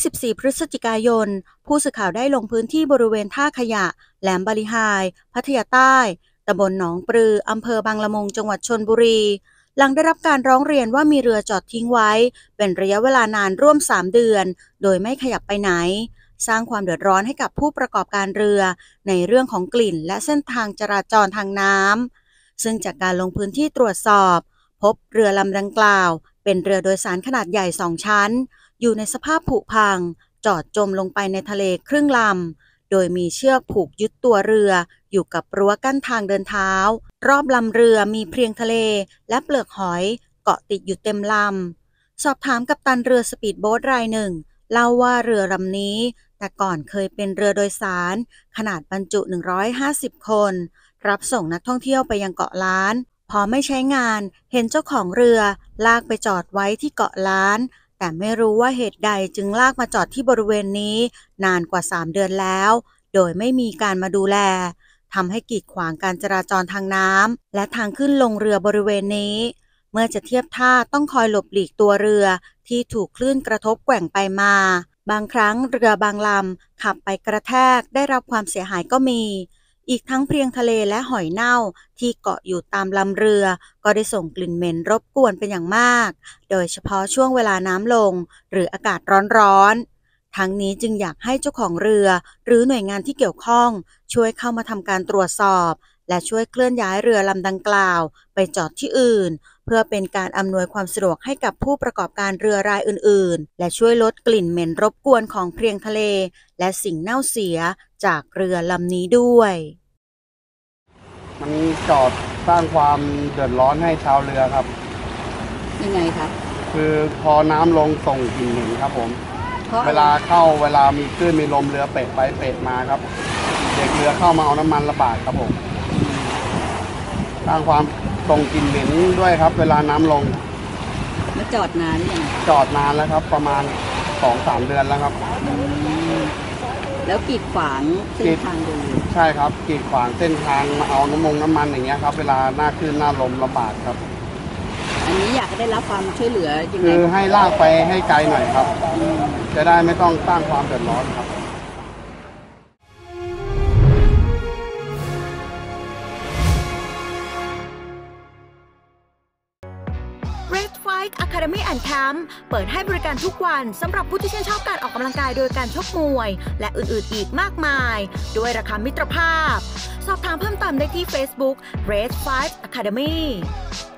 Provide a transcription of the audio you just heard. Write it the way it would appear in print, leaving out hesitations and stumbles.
24 พฤศจิกายนผู้สื่อข่าวได้ลงพื้นที่บริเวณท่าขยะแหลมบาลีไฮพัทยาใต้ตำบลหนองปลืออำเภอบางละมุงจังหวัดชลบุรีหลังได้รับการร้องเรียนว่ามีเรือจอดทิ้งไว้เป็นระยะเวลานานร่วม3เดือนโดยไม่ขยับไปไหนสร้างความเดือดร้อนให้กับผู้ประกอบการเรือในเรื่องของกลิ่นและเส้นทางจราจรทางน้ำซึ่งจากการลงพื้นที่ตรวจสอบพบเรือลำดังกล่าวเป็นเรือโดยสารขนาดใหญ่2ชั้นอยู่ในสภาพผุพังจอดจมลงไปในทะเลครึ่งลำโดยมีเชือกผูกยึดตัวเรืออยู่กับรั้วกั้นทางเดินเท้ารอบลำเรือมีเพลียงทะเลและเปลือกหอยเกาะติดอยู่เต็มลำสอบถามกัปตันเรือสปีดโบ๊ทรายหนึ่งเล่าว่าเรือลำนี้แต่ก่อนเคยเป็นเรือโดยสารขนาดบรรจุ150คนรับส่งนักท่องเที่ยวไปยังเกาะล้านพอไม่ใช้งานเห็นเจ้าของเรือลากไปจอดไว้ที่เกาะล้านแต่ไม่รู้ว่าเหตุใดจึงลากมาจอดที่บริเวณนี้นานกว่า3เดือนแล้วโดยไม่มีการมาดูแลทำให้กีดขวางการจราจรทางน้ำและทางขึ้นลงเรือบริเวณนี้เมื่อจะเทียบท่าต้องคอยหลบหลีกตัวเรือที่ถูกคลื่นกระทบแกว่งไปมาบางครั้งเรือบางลำขับไปกระแทกได้รับความเสียหายก็มีอีกทั้งเพลียงทะเลและหอยเน่าที่เกาะอยู่ตามลำเรือก็ได้ส่งกลิ่นเหม็นรบกวนเป็นอย่างมากโดยเฉพาะช่วงเวลาน้ำลงหรืออากาศร้อนๆทั้งนี้จึงอยากให้เจ้าของเรือหรือหน่วยงานที่เกี่ยวข้องช่วยเข้ามาทำการตรวจสอบและช่วยเคลื่อนย้ายเรือลำดังกล่าวไปจอดที่อื่นเพื่อเป็นการอำนวยความสะดวกให้กับผู้ประกอบการเรือรายอื่นๆและช่วยลดกลิ่นเหม็นรบกวนของเพลียงทะเลและสิ่งเน่าเสียจากเรือลำนี้ด้วยมันจอดสร้างความเดือดร้อนให้ชาวเรือครับยังไงครับคือพอน้ำลงส่งกลิ่นเหม็นครับผมเวลาเข้าเวลามีคลื่นมีลมเรือเปะไปเปะมาครับเด็กเรือเข้ามาเอาน้ำมันระบายครับผมสร้างความส่งกลิ่นเหม็นด้วยครับเวลาน้ำลงแล้วจอดนานหรือยังจอดนานแล้วครับประมาณ 2-3 เดือนแล้วครับแล้วกีดขวางเส้นทางเดินใช่ครับกีดขวางเส้นทางมาเอาน้ำมันอย่างเงี้ยครับเวลาหน้าคลื่นหน้าลมลำบากครับอันนี้อยากได้รับความช่วยเหลือยังไงคือให้ลากไปให้ไกลหน่อยครับจะได้ไม่ต้องสร้างความเดือดร้อนครับ Academy and Camp เปิดให้บริการทุกวันสำหรับผู้ที่ชื่นชอบการออกกำลังกายโดยการชกมวยและอื่นๆอีกมากมายด้วยราคามิตรภาพสอบถามเพิ่มเติมได้ที่ Facebook Red 5 Academy